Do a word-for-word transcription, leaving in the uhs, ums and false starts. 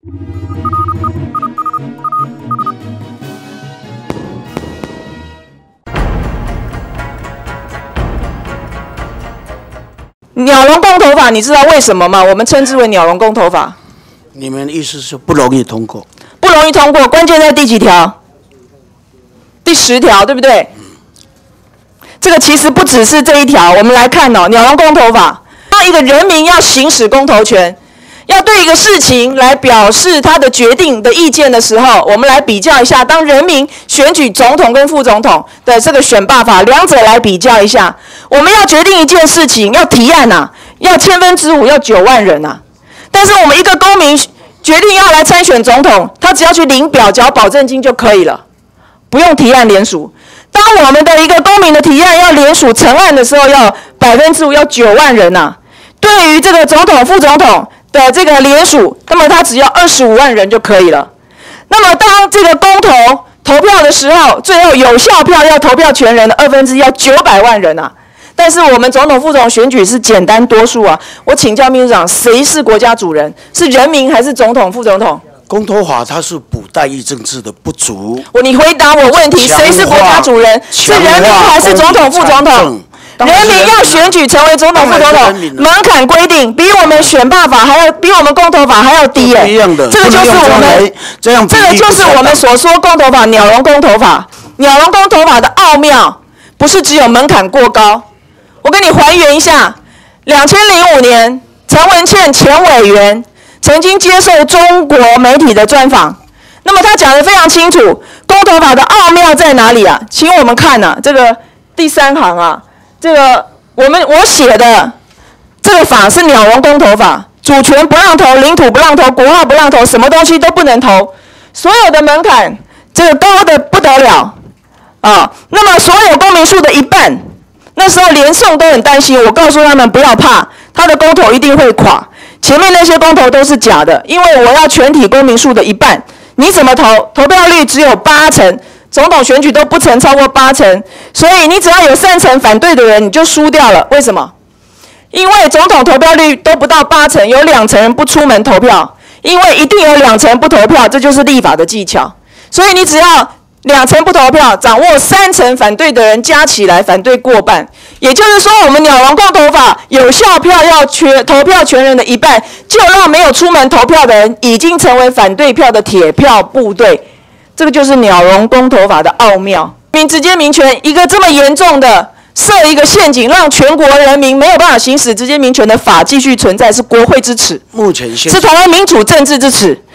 鸟笼公投法，你知道为什么吗？我们称之为鸟笼公投法。 你们的意思是不容易通过？ 不容易通过，关键在第几条？第十条，对不对？这个其实不只是这一条，我们来看哦，鸟笼公投法，当一个人民要行使公投权，要对一个事情来表示他的决定的意见的时候，我们来比较一下，当人民选举总统跟副总统的这个选罢法，两者来比较一下。我们要决定一件事情，要提案啊，要千分之五，要九万人啊。但是我们一个公民决定要来参选总统，他只要去领表缴保证金就可以了，不用提案联署。当我们的一个公民的提案要联署成案的时候，要百分之五，要九万人啊。对于这个总统、副总统的这个联署，那么他只要二十五万人就可以了。那么当这个公投投票的时候，最后有效票要投票权人的二分之一要九百万人啊。但是我们总统、副总统选举是简单多数啊。我请教秘书长，谁是国家主人？是人民还是总统、副总统？ 公投法它是补代议政治的不足。 我你回答我问题，谁是国家主人？是人民还是总统、副总统？人民要选举成为总统、副总统，门槛规定比我们选罢法还要，比我们公投法还要低耶。这个就是我们，这样这个就是我们所说公投法鸟笼公投法。鸟笼公投法的奥妙，不是只有门槛过高。我跟你还原一下，两千零五年，陈文茜前委员曾经接受中国媒体的专访，那么他讲得非常清楚，公投法的奥妙在哪里啊？请我们看啊，这个第三行啊，这个我们我写的这个法是鸟笼公投法，主权不让投，领土不让投，国号不让投，什么东西都不能投，所有的门槛这个高的不得了啊。那么所有公民数的一半。那时候连宋都很担心，我告诉他们不要怕，他的公投一定会垮。前面那些公投都是假的，因为我要全体公民数的一半，你怎么投？投票率只有八成，总统选举都不曾超过八成，所以你只要有三成反对的人，你就输掉了。为什么？因为总统投票率都不到八成，有两成人不出门投票，因为一定有两成不投票，这就是立法的技巧。所以你只要两成不投票，掌握三成反对的人加起来反对过半，也就是说，我们鸟笼公投法有效票要全投票权人的一半，就让没有出门投票的人已经成为反对票的铁票部队。这个就是鸟笼公投法的奥妙。民直接民权一个这么严重的设一个陷阱，让全国人民没有办法行使直接民权的法继续存在，是国会之耻， 目前是台湾民主政治之耻。